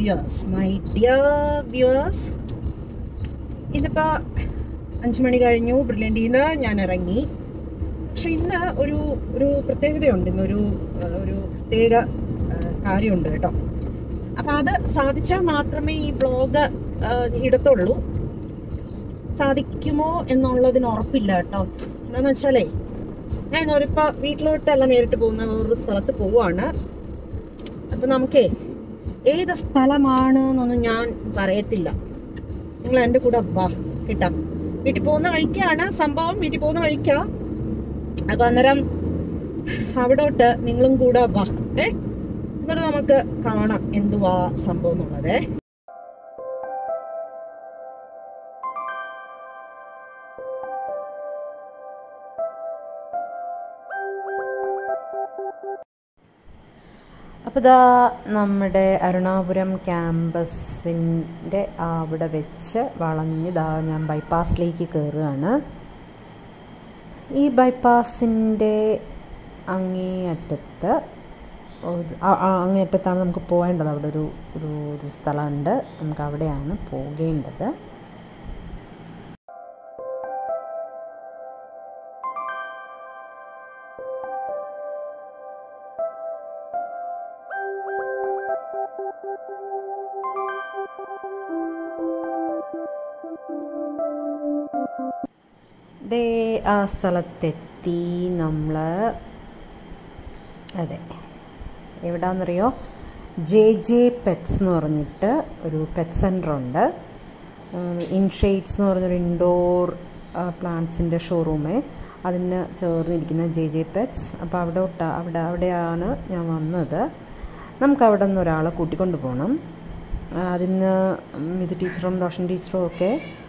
viewers, my dear viewers, ഇതിപ്പോൾ 5 മണി കഴിഞ്ഞു. ബ്രില്യൻ്റിൽ നിന്ന് ഞാൻ ഇറങ്ങി. പക്ഷെ ഇന്ന് ഒരു പ്രത്യേകതയുണ്ട്. ഇന്നൊരു പ്രത്യേക കാര്യമുണ്ട് കേട്ടോ. അപ്പം അത് സാധിച്ചാൽ മാത്രമേ ഈ ബ്ലോഗ് ഇടത്തുള്ളൂ. സാധിക്കുമോ എന്നുള്ളതിന് ഉറപ്പില്ല കേട്ടോ. എന്താണെന്ന് വെച്ചാലേ, ഞാൻ ഇന്നൊരിപ്പോൾ വീട്ടിലോട്ടല്ല നേരിട്ട് പോകുന്ന വേറൊരു സ്ഥലത്ത് പോവുകയാണ്. അപ്പം നമുക്കേ ഏത് സ്ഥലമാണ് എന്നൊന്നും ഞാൻ പറയത്തില്ല. നിങ്ങൾ എൻ്റെ കൂടെ വാ കേട്ടോ. വീട്ടിൽ പോകുന്ന വഴിക്കാണ് സംഭവം. വീട്ടിൽ പോകുന്ന വഴിക്കാ. അപ്പം അന്നേരം അവിടോട്ട് നിങ്ങളും കൂടെ വാ. എന്നിട്ട് നമുക്ക് കാണാം എന്തുവാ സംഭവം എന്നുള്ളത്. അപ്പോൾ ഇതാ നമ്മുടെ അരുണാപുരം ക്യാമ്പസിൻ്റെ അവിടെ വെച്ച് വളഞ്ഞിതാ ഞാൻ ബൈപ്പാസിലേക്ക് കയറുകയാണ്. ഈ ബൈപ്പാസിൻ്റെ അങ്ങേയറ്റത്താണ് നമുക്ക് പോകേണ്ടത്. അവിടെ ഒരു സ്ഥലമുണ്ട്. നമുക്ക് അവിടെയാണ് പോകേണ്ടത്. ആ സ്ഥലത്തെത്തി നമ്മൾ. അതെ, എവിടാന്നറിയോ? JJ പെറ്റ്സ് എന്ന് പറഞ്ഞിട്ട് ഒരു പെറ്റ് സെൻ്ററുണ്ട്. ഇൻഷെയ്ഡ്സ് എന്ന് പറഞ്ഞൊരു ഇൻഡോർ പ്ലാന്റ്സിൻ്റെ ഷോറൂമേ, അതിന് ചേർന്നിരിക്കുന്ന JJ പെറ്റ്സ്. അപ്പോൾ അവിടെയാണ് ഞാൻ വന്നത്. നമുക്കവിടെ നിന്ന് ഒരാളെ കൂട്ടിക്കൊണ്ട് പോകണം. അതിന് മിഥു ടീച്ചറും റോഷൻ ടീച്ചറും ഒക്കെ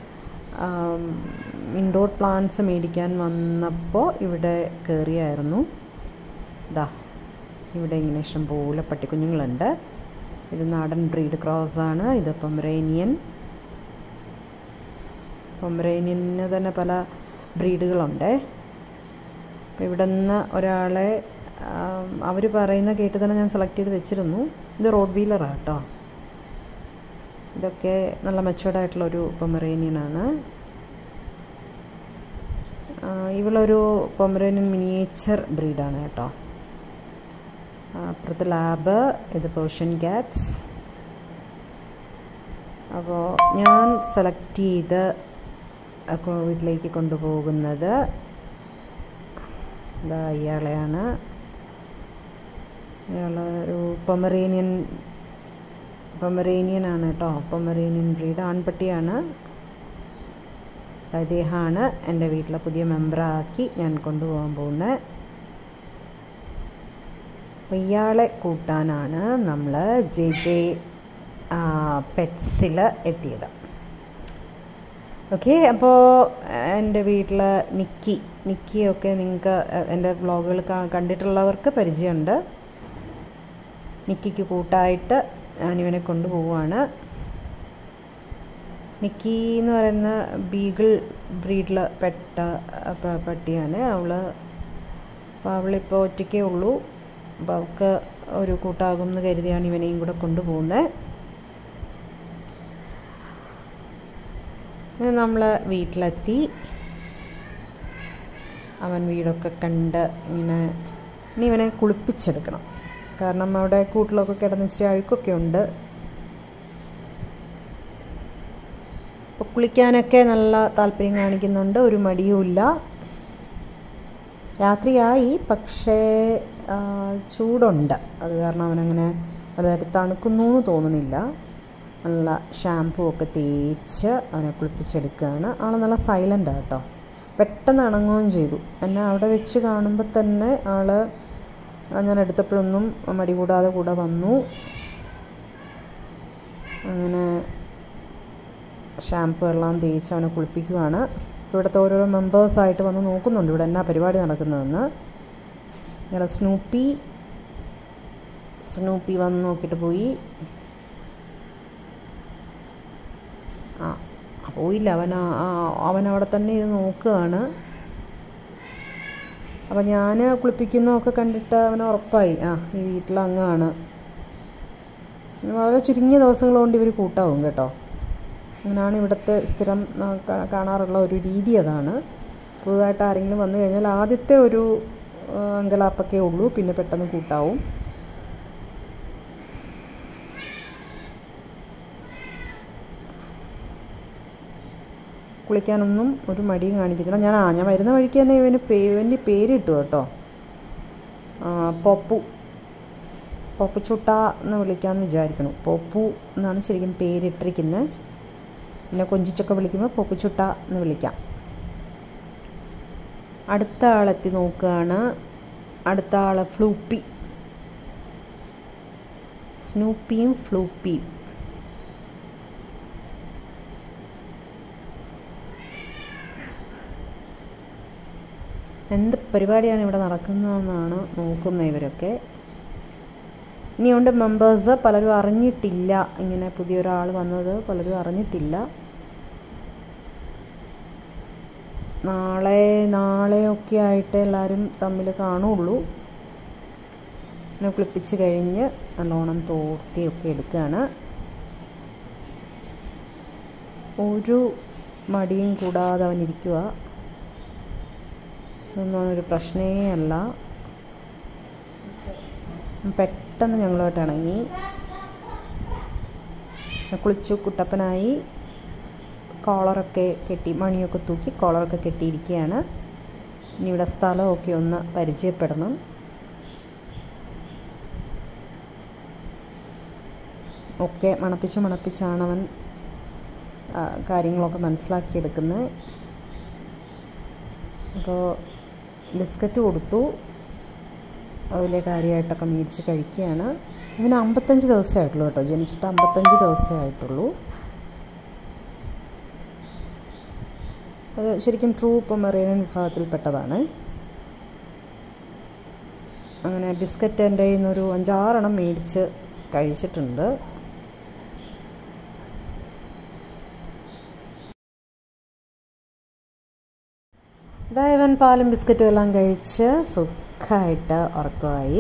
ഇൻഡോർ പ്ലാന്റ്സ് മേടിക്കാൻ വന്നപ്പോൾ ഇവിടെ കയറിയായിരുന്നു. ഇതാ ഇവിടെ ഇങ്ങനെ ഇഷ്ടംപോലെ പട്ടിക്കുഞ്ഞുങ്ങളുണ്ട്. ഇത് നാടൻ ബ്രീഡ് ക്രോസാണ്. ഇത് പൊമറേനിയന് തന്നെ പല ബ്രീഡുകളുണ്ട്. അപ്പോൾ ഇവിടെ നിന്ന് ഒരാളെ അവർ പറയുന്ന കേട്ട് തന്നെ ഞാൻ സെലക്ട് ചെയ്ത് വെച്ചിരുന്നു. ഇത് റോഡ് വീലറാണ് കേട്ടോ. ഇതൊക്കെ നല്ല മെച്ചുവേർഡായിട്ടുള്ളൊരു പൊമറേനിയനാണ്. ഇവളൊരു പൊമറേനിയൻ മിനിയേച്ചർ ബ്രീഡാണ് കേട്ടോ. അപ്പുറത്ത് ലാബ്. ഇത് പേർഷ്യൻ ക്യാറ്റ്സ്. അപ്പോൾ ഞാൻ സെലക്ട് ചെയ്ത് വീട്ടിലേക്ക് കൊണ്ടുപോകുന്നത് ഇതാ ഇയാളെയാണ്. ഇയാൾ ഒരു പൊമറേനിയനാണ് കേട്ടോ. പൊമറേനിയൻ ബ്രീഡ് ആൺപട്ടിയാണ്. അദ്ദേഹമാണ് എൻ്റെ വീട്ടിലെ പുതിയ മെമ്പറാക്കി ഞാൻ കൊണ്ടുപോകാൻ പോകുന്നത്. അപ്പോൾ ഇയാളെ കൂട്ടാനാണ് നമ്മൾ JJ പെറ്റ്സിൽ എത്തിയത്. ഓക്കെ, അപ്പോൾ എൻ്റെ വീട്ടിൽ നിക്കിയൊക്കെ നിങ്ങൾക്ക് എൻ്റെ വ്ളോഗുകൾ കണ്ടിട്ടുള്ളവർക്ക് പരിചയമുണ്ട്. നിക്കിക്ക് കൂട്ടായിട്ട് ഞാനിവനെ കൊണ്ടുപോവുകയാണ്. നിക്കി എന്ന് പറയുന്ന ബീഗിൾ ബ്രീഡിൽ പെട്ട പട്ടിയാണ്. അവളിപ്പോൾ ഒറ്റയ്ക്കേ ഉള്ളൂ. അപ്പോൾ അവൾക്ക് ഒരു കൂട്ടാകും എന്ന് കരുതിയാണ് ഇവനെയും കൂടെ കൊണ്ടുപോകുന്നത്. അങ്ങനെ നമ്മൾ വീട്ടിലെത്തി. അവൻ വീടൊക്കെ കണ്ട് ഇനി ഇവനെ കുളിപ്പിച്ചെടുക്കണം. കാരണം അവിടെ കൂട്ടിലൊക്കെ കിടന്ന് ഇച്ചിരി അഴുക്കൊക്കെ ഉണ്ട്. അപ്പോൾ കുളിക്കാനൊക്കെ നല്ല താല്പര്യം കാണിക്കുന്നുണ്ട്. ഒരു മടിയുമില്ല. രാത്രിയായി, പക്ഷേ ചൂടുണ്ട്. അത് കാരണം അവനങ്ങനെ അതായത് തണുക്കുന്നു എന്ന് തോന്നുന്നില്ല. നല്ല ഷാമ്പൂ ഒക്കെ തേച്ച് അവനെ കുളിപ്പിച്ചെടുക്കുകയാണ്. ആൾ നല്ല സൈലൻ്റാണ് കേട്ടോ. പെട്ടെന്ന് ഇണങ്ങുകയും ചെയ്തു. എന്നെ അവിടെ വെച്ച് കാണുമ്പോൾ തന്നെ ആൾ ഞാൻ എടുത്തപ്പോഴൊന്നും മടി കൂടാതെ കൂടെ വന്നു. അങ്ങനെ ഷാമ്പൂ എല്ലാം തേച്ച് അവനെ കുളിപ്പിക്കുകയാണ്. ഇവിടുത്തെ ഓരോരോ മെമ്പേഴ്സായിട്ട് വന്ന് നോക്കുന്നുണ്ട് ഇവിടെ എന്നാ പരിപാടി നടക്കുന്നതെന്ന്. ഞങ്ങളുടെ സ്നൂപ്പി വന്ന് നോക്കിയിട്ട് പോയി. പോയില്ല. അവൻ അവിടെ തന്നെ ഇത് നോക്കുകയാണ്. അപ്പോൾ ഞാൻ കുളിപ്പിക്കുന്നതൊക്കെ കണ്ടിട്ട് അവന് ഉറപ്പായി ഈ വീട്ടിലങ്ങാണ്. വളരെ ചുരുങ്ങിയ ദിവസങ്ങൾ കൊണ്ട് ഇവർ കൂട്ടാവും കേട്ടോ. അങ്ങനെയാണ് ഇവിടുത്തെ സ്ഥിരം കാണാറുള്ള ഒരു രീതി. അതാണ്. പുതുതായിട്ട് ആരെങ്കിലും വന്നു കഴിഞ്ഞാൽ ആദ്യത്തെ ഒരു അങ്കലാപ്പൊക്കെ ഉള്ളൂ, പിന്നെ പെട്ടെന്ന് കൂട്ടാവും. കുളിക്കാനൊന്നും ഒരു മടിയും കാണിക്കുന്നില്ല. ഞാൻ വരുന്ന വഴിക്ക് തന്നെ ഇവൻ്റെ പേരിട്ടു കേട്ടോ. പോപ്പു ചുട്ട എന്ന് വിളിക്കാമെന്ന് വിചാരിക്കണം. പോപ്പു എന്നാണ് ശരിക്കും പേരിട്ടിരിക്കുന്നത്. പിന്നെ കൊഞ്ചിച്ചൊക്കെ വിളിക്കുമ്പോൾ പോപ്പു ചുട്ട എന്ന് വിളിക്കാം. അടുത്ത ആളെത്തി നോക്കുകയാണ്. അടുത്ത ആൾ ഫ്ലൂപ്പി. സ്നൂപ്പിയും ഫ്ലൂപ്പിയും. എന്ത് പരിപാടിയാണ് ഇവിടെ നടക്കുന്നതെന്നാണ് നോക്കുന്നത് ഇവരൊക്കെ. ഇനിയുണ്ട് മെമ്പേഴ്സ്. പലരും അറിഞ്ഞിട്ടില്ല, ഇങ്ങനെ പുതിയൊരാൾ വന്നത് പലരും അറിഞ്ഞിട്ടില്ല. നാളെയൊക്കെ ആയിട്ട് എല്ലാവരും തമ്മിൽ കാണുള്ളൂ. പിന്നെ കുളിപ്പിച്ച് കഴിഞ്ഞ് നല്ലോണം തോർത്തിയൊക്കെ എടുക്കുകയാണ്. ഒരു മടിയും കൂടാതെ അവനിരിക്കുക. ഇതൊന്നും ഒരു പ്രശ്നമേ അല്ല. പെട്ടെന്ന് ഞങ്ങളുമായിട്ട് ഇണങ്ങി. കുളിച്ചു കുട്ടപ്പനായി. കോളറൊക്കെ കെട്ടി, മണിയൊക്കെ തൂക്കി കോളറൊക്കെ കെട്ടിയിരിക്കുകയാണ്. ഇനി ഇവിടെ സ്ഥലമൊക്കെ ഒന്ന് പരിചയപ്പെടണം. ഒക്കെ മണപ്പിച്ചാണ് അവൻ കാര്യങ്ങളൊക്കെ മനസ്സിലാക്കിയെടുക്കുന്നത്. അപ്പോൾ ബിസ്ക്കറ്റ് കൊടുത്തു. വലിയ കാര്യമായിട്ടൊക്കെ മേടിച്ച് കഴിക്കുകയാണ്. ഇവന് 55 ദിവസമേ ആയിട്ടുള്ളൂ കേട്ടോ. ജനിച്ചിട്ട് 55 ദിവസമേ ആയിട്ടുള്ളൂ. അത് ശരിക്കും ട്രൂ പൊമറേനിയൻ വിഭാഗത്തിൽപ്പെട്ടതാണ്. അങ്ങനെ ബിസ്ക്കറ്റ് എൻ്റെ കയ്യിൽ നിന്നൊരു 5-6 എണ്ണം മേടിച്ച് കഴിച്ചിട്ടുണ്ട്. ഇവൻ പാലും ബിസ്ക്കറ്റും എല്ലാം കഴിച്ച് സുഖമായിട്ട് ഉറക്കമായി.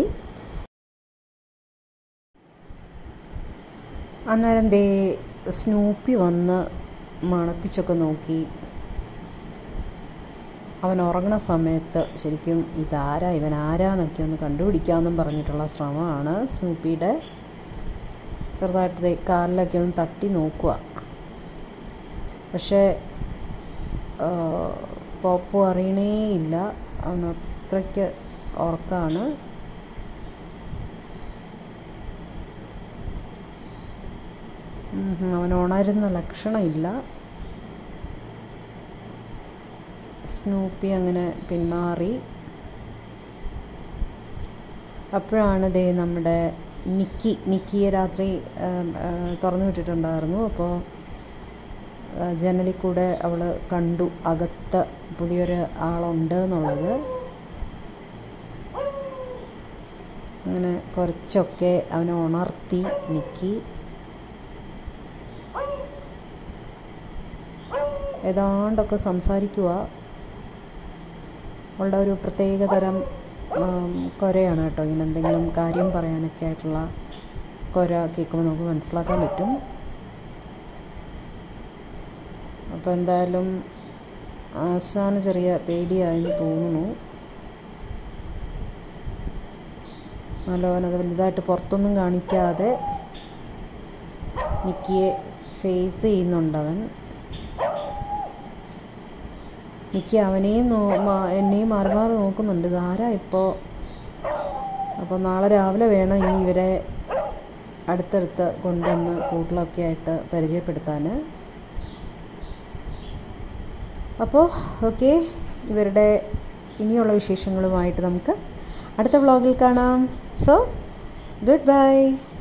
അന്നേരം സ്നൂപ്പി വന്ന് മണപ്പിച്ചൊക്കെ നോക്കി. അവൻ ഉറങ്ങുന്ന സമയത്ത് ശരിക്കും ഇവൻ ആരാന്നൊക്കെ ഒന്ന് കണ്ടുപിടിക്കാമെന്നും പറഞ്ഞിട്ടുള്ള ശ്രമമാണ് സ്നൂപ്പിയുടെ. ചെറുതായിട്ട് കാലിലൊക്കെ ഒന്ന് തട്ടി നോക്കുക. പക്ഷേ പോപ്പു അറിയണേ ഇല്ല. അവൻ അത്രയ്ക്ക് ഉറക്കമാണ്. അവൻ ഉണരുന്ന ലക്ഷണമില്ല. സ്നൂപ്പി അങ്ങനെ പിന്മാറി. അപ്പോഴാണ് നമ്മുടെ നിക്കിയെ രാത്രി തുറന്നു വിട്ടിട്ടുണ്ടായിരുന്നു. അപ്പോൾ ജനലിൽ കൂടെ അവൾ കണ്ടു അകത്ത് പുതിയൊരു ആളുണ്ട് എന്നുള്ളത്. അങ്ങനെ കുറച്ചൊക്കെ അവനെ ഉണർത്തി നിക്കി. ഏതാണ്ടൊക്കെ സംസാരിക്കുക. അവളുടെ ഒരു പ്രത്യേകതരം കുരയാണ് കേട്ടോ. ഇങ്ങനെ എന്തെങ്കിലും കാര്യം പറയാനൊക്കെ ആയിട്ടുള്ള കുര കേൾക്കുമ്പോൾ നമുക്ക് മനസ്സിലാക്കാൻ പറ്റും. അപ്പോൾ എന്തായാലും ആശാന് ചെറിയ പേടിയായെന്ന് തോന്നുന്നു. നല്ലവനത് വലുതായിട്ട് പുറത്തൊന്നും കാണിക്കാതെ നിക്കിയെ ഫേസ് ചെയ്യുന്നുണ്ടവൻ. നിക്കി അവനെയും എന്നെയും മാറി മാറി നോക്കുന്നുണ്ട്. ഇതാരാ ഇപ്പോൾ? അപ്പോൾ നാളെ രാവിലെ വേണം ഇനി ഇവരെ അടുത്തടുത്ത് കൊണ്ടുവന്ന് കൂട്ടിലൊക്കെ ആയിട്ട് പരിചയപ്പെടുത്താൻ. അപ്പോൾ ഓക്കെ, ഇവരുടെ ഇനിയുള്ള വിശേഷങ്ങളുമായിട്ട് നമുക്ക് അടുത്ത വ്ളോഗിൽ കാണാം. So good by.